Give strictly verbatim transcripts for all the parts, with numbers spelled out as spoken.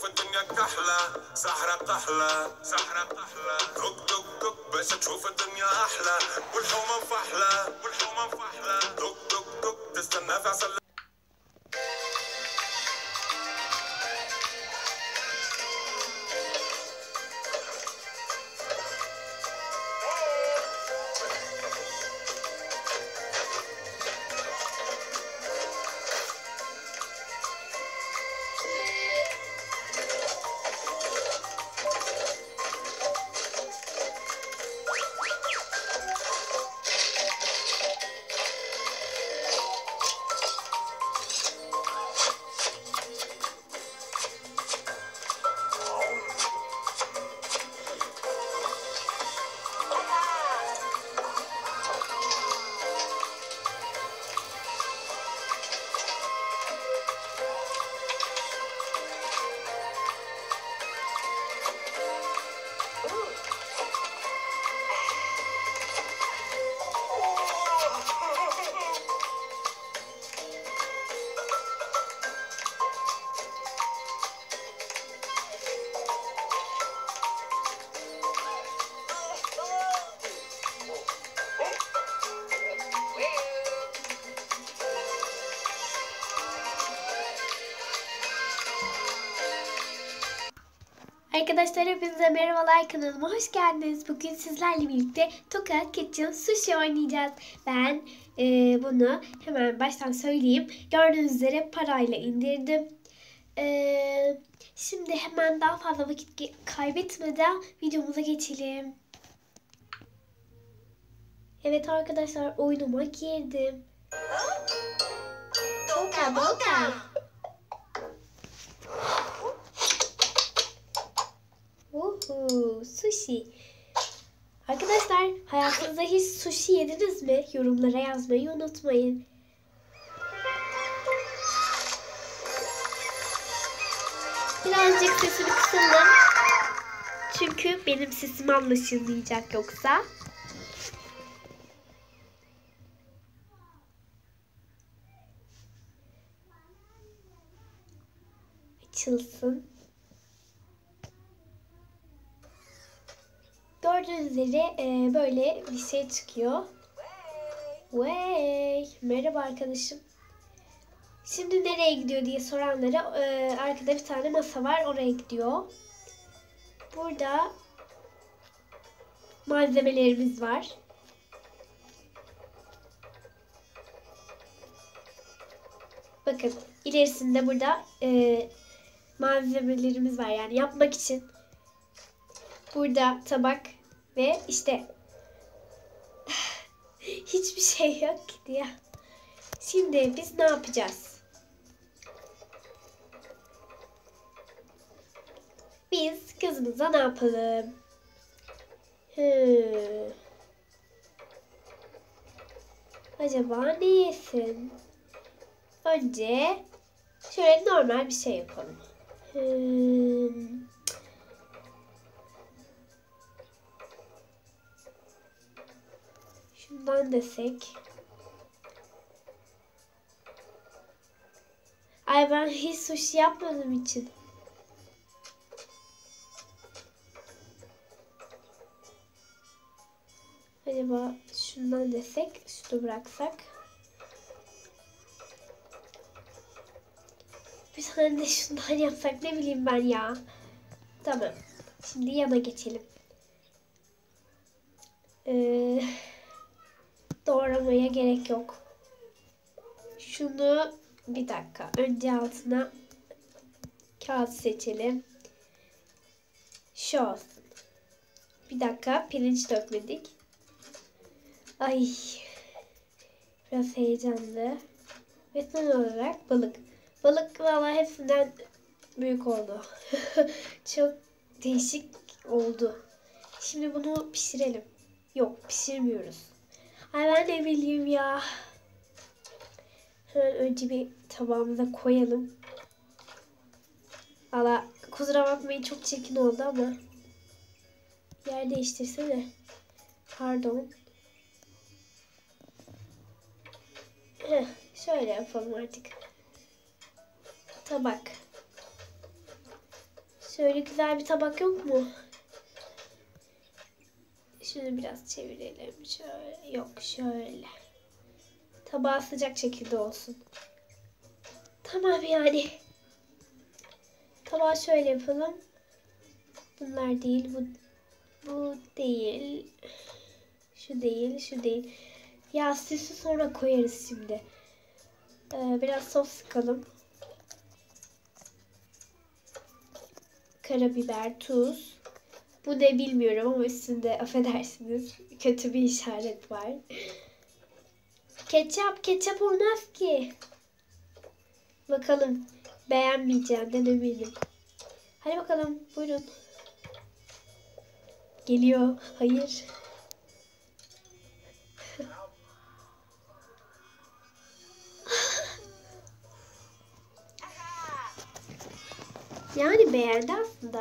الدنيا كحلة سحرة بتحلى سحرة بتحلى دق دق دق باش تشوف الدنيا أحلى والحومة مفحلة والحومة مفحلة دق دق دق تستنى في عسل. Arkadaşlar hepinize merhabalar, kanalıma hoş geldiniz. Bugün sizlerle birlikte Toka Kitchen Sushi oynayacağız. Ben e, bunu hemen baştan söyleyeyim. Gördüğünüz üzere parayla indirdim. E, şimdi hemen daha fazla vakit kaybetmeden videomuza geçelim. Evet arkadaşlar, oyunuma girdim. Toka Boka. Uhu, sushi. Arkadaşlar, hayatınızda hiç sushi yediniz mi? Yorumlara yazmayı unutmayın. Birazcık sesimi kısalım. Çünkü benim sesim anlaşılmayacak yoksa. Açılsın. Gördüğünüz üzere e, böyle bir şey çıkıyor. Vay, merhaba arkadaşım. Şimdi nereye gidiyor diye soranlara e, arkada bir tane masa var, oraya gidiyor. Burada malzemelerimiz var. Bakın ilerisinde burada e, malzemelerimiz var, yani yapmak için. Burada tabak ve işte hiçbir şey yok ki diye. Şimdi biz ne yapacağız? Biz kızımıza ne yapalım? Hmm. Acaba ne yesin? Önce şöyle normal bir şey yapalım. Hmm. Şundan desek. Ay, ben hiç sushi yapmadığım için. Acaba şundan desek, şunu bıraksak. Bir tane de şundan yapsak, ne bileyim ben ya. Tamam. Şimdi yana geçelim. Eee... Doğramaya gerek yok. Şunu bir dakika. Önce altına kağıt seçelim. Şu olsun. Bir dakika, pirinç dökmedik. Ay. Biraz heyecanlı. Ve son olarak balık. Balık valla hepsinden büyük oldu. Çok değişik oldu. Şimdi bunu pişirelim. Yok, pişirmiyoruz. Ay, ben ne bileyim ya. Hemen önce bir tabağımıza koyalım. Valla kusura bakmayın, çok çirkin oldu ama. Yer değiştirsene. Pardon. Heh, şöyle yapalım artık. Tabak. Şöyle güzel bir tabak yok mu? Şunu biraz çevirelim. Şöyle. Yok şöyle. Tabağı sıcak şekilde olsun. Tamam yani. Tabağı şöyle yapalım. Bunlar değil. Bu, bu değil. Şu değil. Şu değil. Ya süsü sonra koyarız şimdi. Ee, biraz sos sıkalım. Karabiber, tuz. Bu ne bilmiyorum ama üstünde affedersiniz kötü bir işaret var. Ketçap, ketçap olmaz ki. Bakalım beğenmeyeceğimden eminim. Hadi bakalım buyurun. Geliyor. Hayır. Yani beğendi aslında.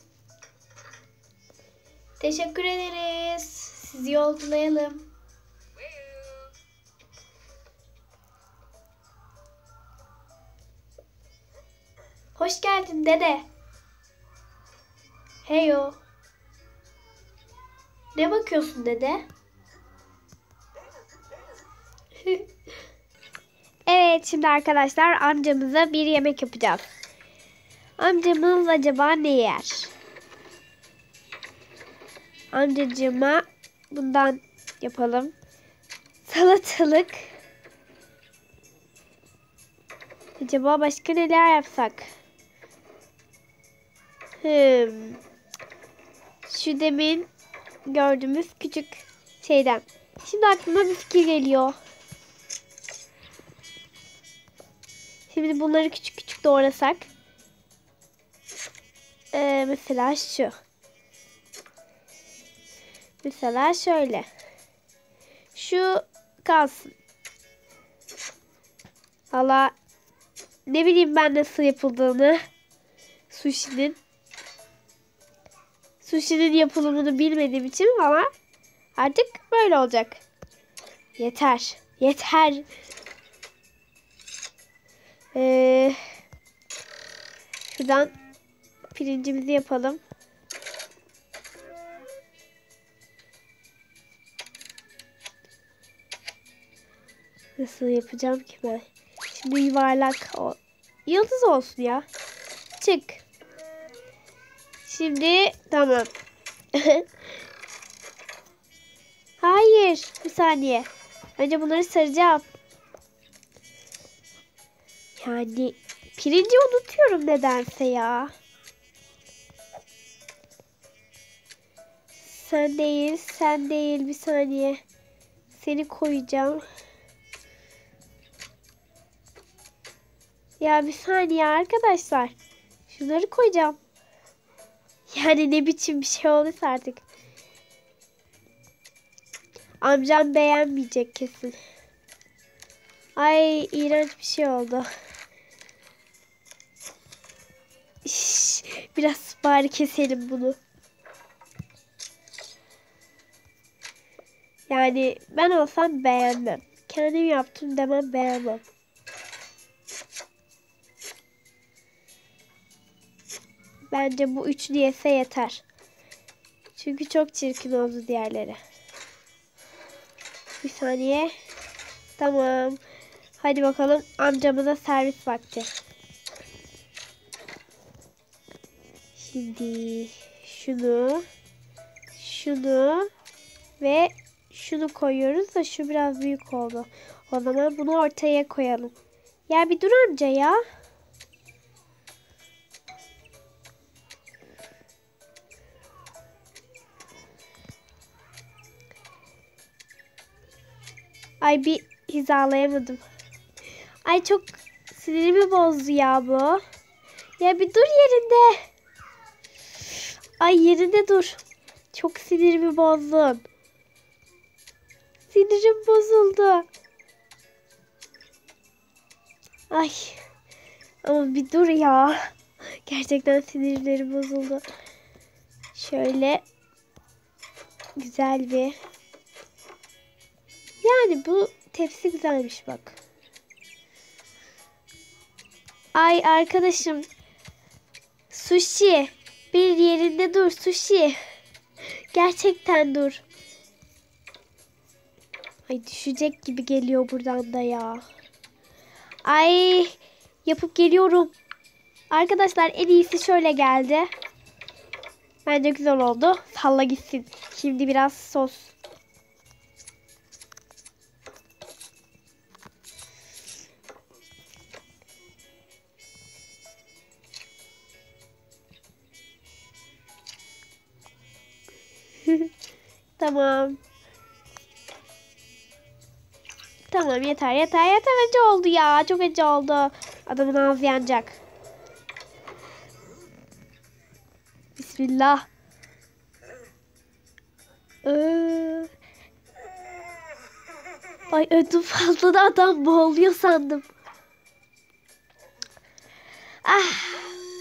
Teşekkür ederiz. Sizi yolculayalım. Hoş geldin dede. Heyo. Ne bakıyorsun dede? Evet, şimdi arkadaşlar amcamıza bir yemek yapacağız. Amcamız acaba ne yer? Amcacığıma bundan yapalım. Salatalık. Acaba başka neler yapsak? Hmm. Şu demin gördüğümüz küçük şeyden. Şimdi aklıma bir fikir geliyor. Şimdi bunları küçük küçük doğrasak. Ee, mesela şu. Mesela şöyle. Şu kalsın. Valla ne bileyim ben nasıl yapıldığını. Sushi'nin. Sushi'nin yapılımını bilmediğim için ama artık böyle olacak. Yeter. Yeter. Ee, şuradan pirincimizi yapalım. Nasıl yapacağım ki ben? Şimdi yuvarlak o. Yıldız olsun ya. Çık. Şimdi tamam. Hayır. Bir saniye. Önce bunları saracağım. Yani pirinci unutuyorum nedense ya. Sen değil, sen değil. Bir saniye. Seni koyacağım. Ya bir saniye arkadaşlar. Şunları koyacağım. Yani ne biçim bir şey olduysa artık. Amcam beğenmeyecek kesin. Ay iğrenç bir şey oldu. İş, biraz bari keselim bunu. Yani ben olsam beğenmem. Kendim yaptım demem beğenmem. Bence bu üçlü yese yeter. Çünkü çok çirkin oldu diğerleri. Bir saniye. Tamam. Hadi bakalım amcamıza servis vakti. Şimdi şunu, şunu ve şunu koyuyoruz da şu biraz büyük oldu. O zaman bunu ortaya koyalım. Ya bir dur amca ya. Ay bir hizalayamadım. Ay çok sinirimi bozdu ya bu. Ya bir dur yerinde. Ay yerinde dur. Çok sinirimi bozdun. Sinirim bozuldu. Ay. Ama bir dur ya. Gerçekten sinirlerim bozuldu. Şöyle. Güzel bir. Yani bu tepsi güzelmiş bak. Ay arkadaşım. Sushi. Bir yerinde dur sushi. Gerçekten dur. Ay düşecek gibi geliyor buradan da ya. Ay yapıp geliyorum. Arkadaşlar en iyisi şöyle geldi. Bence güzel oldu. Salla gitsin. Şimdi biraz sos. Tamam. Tamam yeter yeter yeter acı oldu ya. Çok acı oldu. Adamın ağzı yanacak. Bismillah. Ee... Ay ödüm fazla da adam boğuluyor sandım. Ah.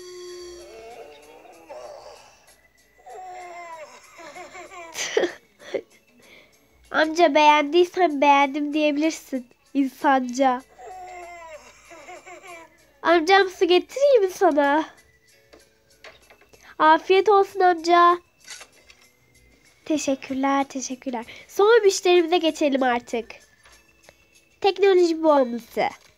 Amca beğendiysen beğendim diyebilirsin. İnsanca. Amcam su getireyim mi sana? Afiyet olsun amca. Teşekkürler, teşekkürler. Son müşterimize geçelim artık. Teknoloji bağımlısı.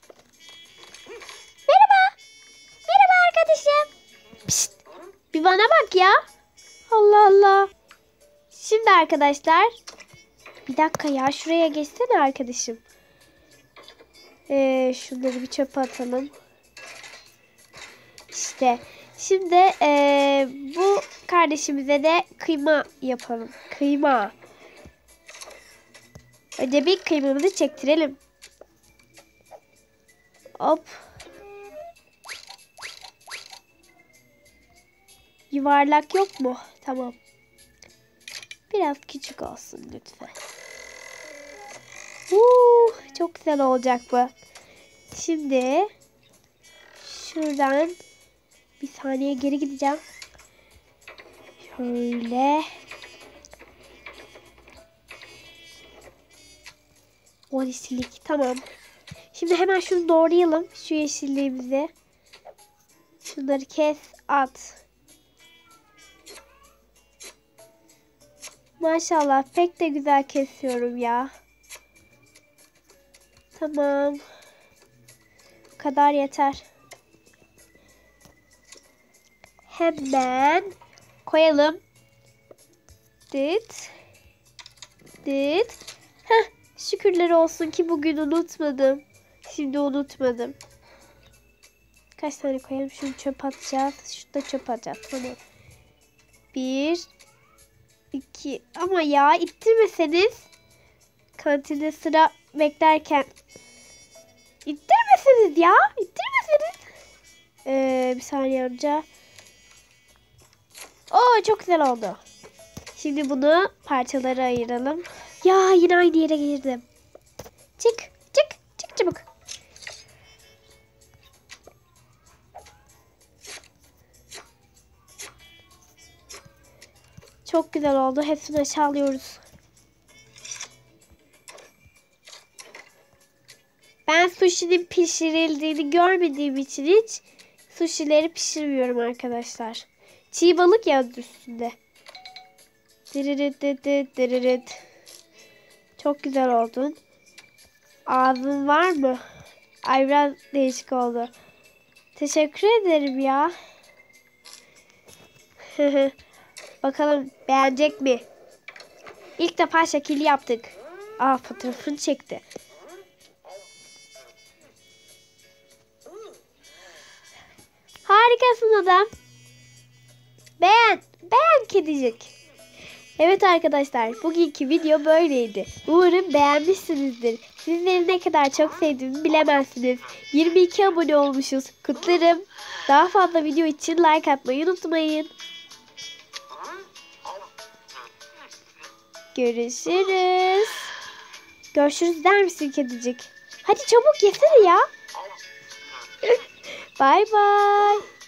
Merhaba. Merhaba arkadaşım. Pişt, bir bana bak ya. Allah Allah. Şimdi arkadaşlar. Bir dakika ya şuraya geçsene arkadaşım. Ee, şunları bir çöpe atalım. İşte şimdi ee, bu kardeşimize de kıyma yapalım. Kıyma. Önce bir kıymamızı çektirelim. Hop. Yuvarlak yok mu? Tamam. Biraz küçük olsun lütfen. Uh, çok güzel olacak bu. Şimdi şuradan bir saniye geri gideceğim. Şöyle. on yeşillik. Tamam. Şimdi hemen şunu doğrayalım. Şu yeşilliğimizi. Şunları kes. At. Maşallah. Pek de güzel kesiyorum ya. Tamam. Bu kadar yeter. Hemen koyalım. Dıt. Dıt. Heh, şükürler olsun ki bugün unutmadım. Şimdi unutmadım. Kaç tane koyalım? Şunu çöp atacağız. Şunu da çöp atacağız. Tamam. Bir. iki. Ama ya ittirmeseniz. Kantinde sıra beklerken. İttirmeseniz ya. İttirmeseniz. Ee, bir saniye önce. Oo çok güzel oldu. Şimdi bunu parçalara ayıralım. Ya yine aynı yere girdim. Çık çık çık çabuk. Çok güzel oldu. Hepsini aşağı alıyoruz. Ben sushi'nin pişirildiğini görmediğim için hiç sushi'leri pişirmiyorum arkadaşlar. Çiğ balık yazdı üstünde. Dırırıt dırırıt dırırıt. Çok güzel oldun. Ağzın var mı? Ay biraz değişik oldu. Teşekkür ederim ya. Bakalım beğenecek mi? İlk defa şekil yaptık. Aa fotoğrafını çekti. Harikasın adam. Beğen. Beğen kedicik. Evet arkadaşlar bugünkü video böyleydi. Umarım beğenmişsinizdir. Sizleri ne kadar çok sevdiğimi bilemezsiniz. yirmi iki abone olmuşuz. Kutlarım. Daha fazla video için like atmayı unutmayın. Görüşürüz. Görüşürüz der misin kedicik? Hadi çabuk yesene ya. Bye bye.